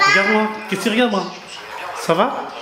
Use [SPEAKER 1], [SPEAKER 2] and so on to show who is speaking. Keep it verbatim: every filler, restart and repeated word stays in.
[SPEAKER 1] Regarde-moi. Qu'est-ce que tu regardes, moi? Ça va?